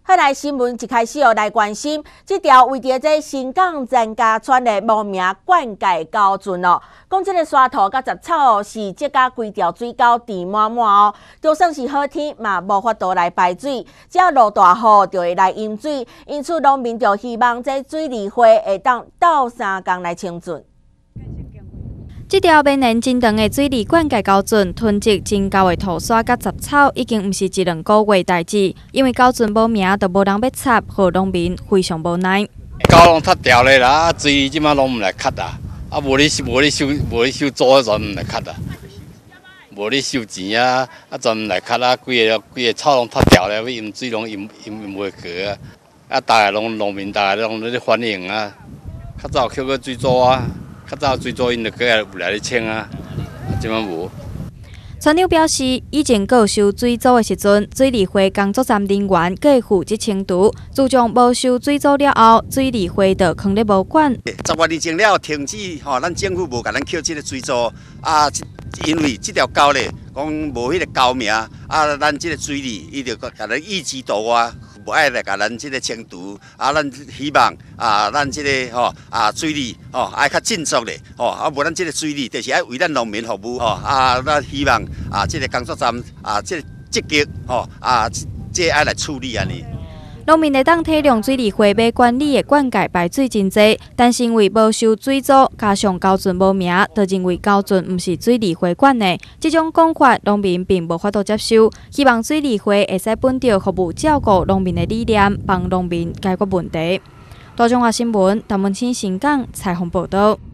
后来新闻一开始来关心，这条为着这新港陈家村的无名灌溉高圳哦，讲这个沙土甲杂草是这甲规条水沟填满满哦，就算是好天嘛无法度来排水，只要落大雨就会来淹水，因此农民就希望这水利会会当斗3工来清圳。 这条绵延真长的水利灌溉高圳囤积真高的土沙甲杂草，已经毋是一两个月代志，因为高圳无名，就无人要插，互农民非常无奈。 沟拢塌掉咧啦，水即马拢毋来卡啊，无咧收租，全毋来卡啊，无咧收钱啊，全毋来卡啊，规个草拢塌掉咧，要淹水拢淹袂过啊，大家农民大家拢咧反映啊，较早捡个水租啊。较早水租因就过来有来咧清啊，即摆无。 村长表示，以前有收水租的时阵，水利会工作站人员过会负责清除。自从无收水租了后，水利会就囥咧无管。 10月以前了停止咱政府无甲咱扣这个水租啊，因为这条沟咧讲无迄个沟名咱这个水利伊就甲咱意志度啊。无爱来甲咱这个清除咱希望咱这个水利爱较迅速咧无咱这个水利就是爱为咱农民服务咱希望这个工作站这个积极这爱来处理安尼。 农民会当体谅水利会要管理的灌溉排水真济，但是因为无收水租，加上高圳无名，就认为高圳毋是水利会管的。这种讲法，农民并无法度接受。希望水利会会使本着服务照顾农民的理念，帮农民解决问题。大中华新闻陈文清新港采访报道。